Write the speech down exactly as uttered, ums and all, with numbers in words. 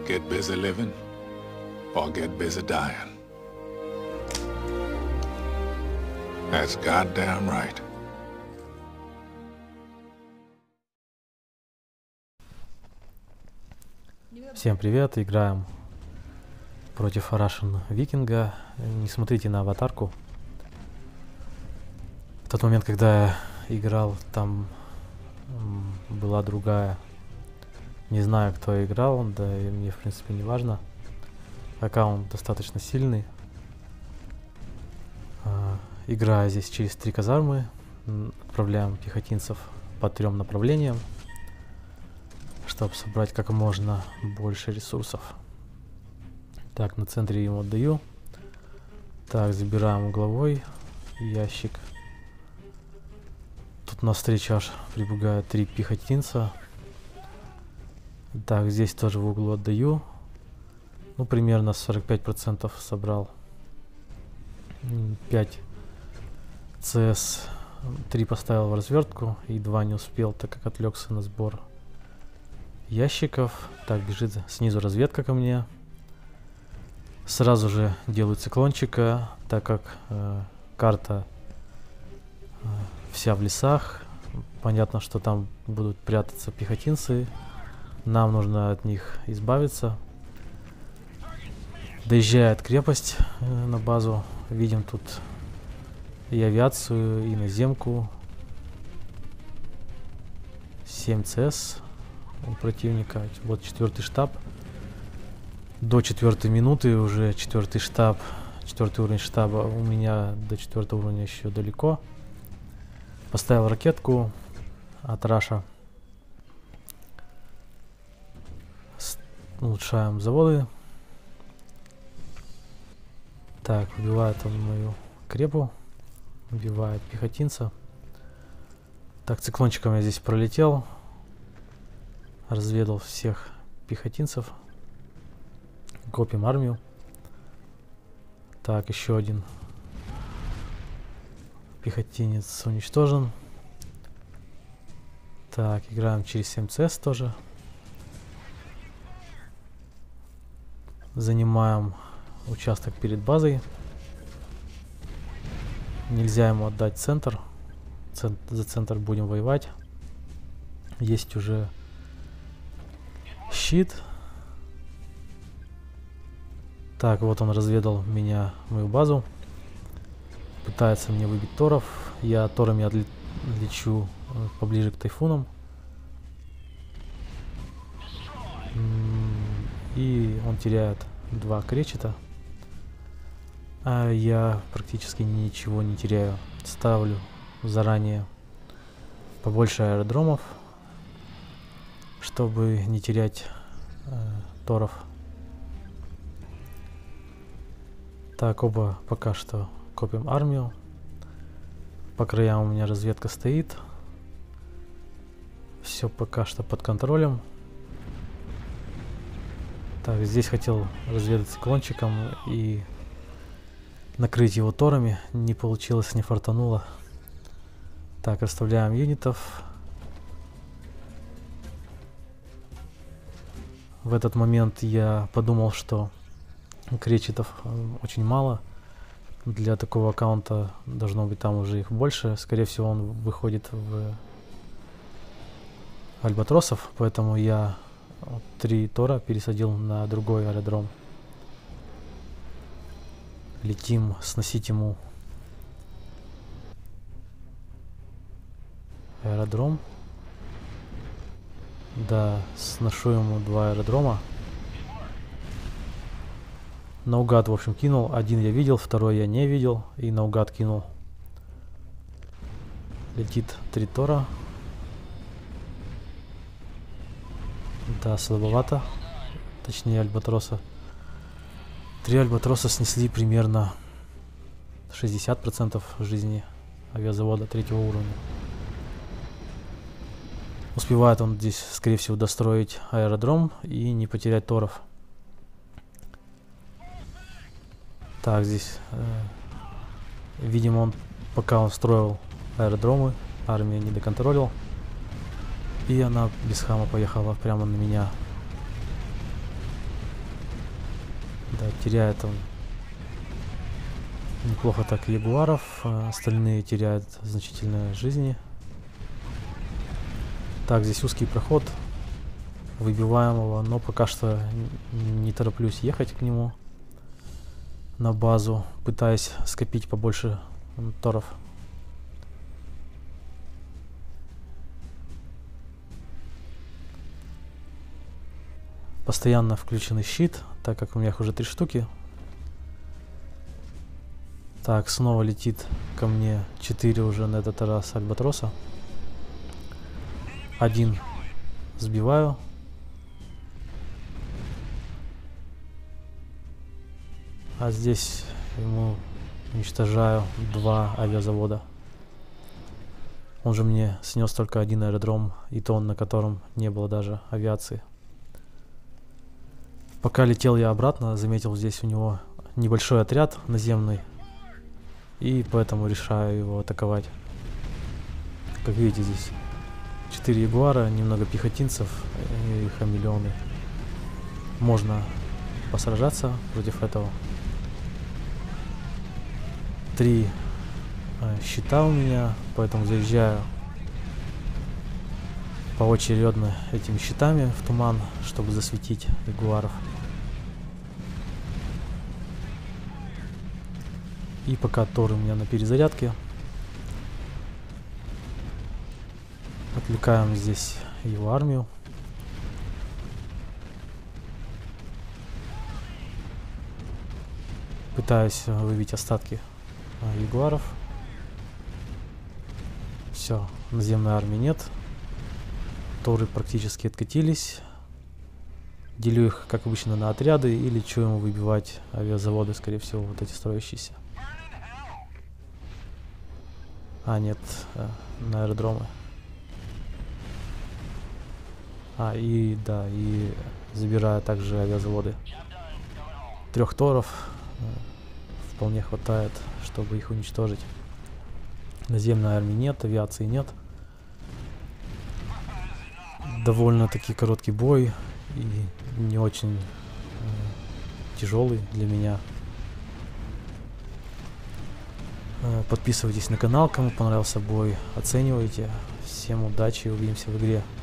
Get busy living or get busy dying. That's goddamn right. Всем привет, играем против Russian Викинга. Не смотрите на аватарку. В тот момент, когда я играл, там м, была другая. Не знаю, кто играл, да и мне в принципе не важно. Аккаунт достаточно сильный. А, играю здесь через три казармы. Отправляем пехотинцев по трем направлениям, чтобы собрать как можно больше ресурсов. Так, на центре ему отдаю. Так, забираем угловой ящик. Тут навстречу аж прибегают три пехотинца. Так, здесь тоже в углу отдаю. Ну, примерно сорок пять процентов собрал. пять ЦС. три поставил в развертку и два не успел, так как отвлекся на сбор ящиков. Так, бежит снизу разведка ко мне. Сразу же делаю циклончика, так как э, карта э, вся в лесах. Понятно, что там будут прятаться пехотинцы. Нам нужно от них избавиться. Доезжает крепость э, на базу. Видим тут и авиацию, и наземку. семь ЦС у противника. Вот четвертый штаб. До четвертой минуты уже четвертый штаб. Четвертый уровень штаба. У меня до четвертого уровня еще далеко. Поставил ракетку от Раша. Улучшаем заводы. Так, убивает он мою крепу. Убивает пехотинца. Так, циклончиком я здесь пролетел. Разведал всех пехотинцев. Копим армию. Так, еще один пехотинец уничтожен. Так, играем через семь ЦС тоже. Занимаем участок перед базой. Нельзя ему отдать центр. Цент- за центр будем воевать. Есть уже щит. Так, вот он разведал меня, мою базу. Пытается мне выбить торов. Я торами отле- отлечу э, поближе к тайфунам. М, И он теряет два кречета. А я практически ничего не теряю. Ставлю заранее побольше аэродромов, чтобы не терять э, торов. Так, оба пока что копим армию. По краям у меня разведка стоит. Все пока что под контролем. Так, здесь хотел разведать циклончиком и накрыть его торами. Не получилось, не фартануло. Так, расставляем юнитов. В этот момент я подумал, что кречетов э, очень мало. Для такого аккаунта должно быть там уже их больше. Скорее всего, он выходит в альбатросов, поэтому я три тора пересадил на другой аэродром. Летим сносить ему аэродром. Да, сношу ему два аэродрома. Наугад, в общем, кинул. Один я видел, второй я не видел. И наугад кинул. Летит три тора. Да, слабовато. Точнее, альбатроса. Три альбатроса снесли примерно шестьдесят процентов жизни авиазавода третьего уровня. Успевает он здесь, скорее всего, достроить аэродром и не потерять торов. Так, здесь, э, видимо, он, пока он строил аэродромы, армия не доконтролил. И она без хама поехала прямо на меня. Да, теряет он неплохо так ягуаров, а остальные теряют значительные жизни. Так, здесь узкий проход. Выбиваем его, но пока что не тороплюсь ехать к нему на базу, пытаясь скопить побольше торов. Постоянно включенный щит, так как у меня их уже три штуки. Так, снова летит ко мне четыре уже на этот раз альбатроса. Один сбиваю. А здесь ему уничтожаю два авиазавода. Он же мне снес только один аэродром, и то он, на котором не было даже авиации. Пока летел я обратно, заметил здесь у него небольшой отряд наземный. И поэтому решаю его атаковать. Как видите, здесь четыре ягуара, немного пехотинцев и хамелеоны. Можно посражаться против этого. Три э, щита у меня, поэтому заезжаю поочередно этими щитами в туман, чтобы засветить ягуаров. И пока Тор у меня на перезарядке, отвлекаем здесь его армию. Пытаюсь выбить остатки ягуаров. Все, наземной армии нет. Торы практически откатились. Делю их, как обычно, на отряды и лечу ему выбивать авиазаводы, скорее всего, вот эти строящиеся. А, нет, э, на аэродромы. А, и да, и забираю также авиазаводы. Трех торов э, вполне хватает, чтобы их уничтожить. Наземной армии нет, авиации нет. Довольно-таки короткий бой и не очень э, тяжелый для меня. Э, подписывайтесь на канал, кому понравился бой, оценивайте. Всем удачи, увидимся в игре.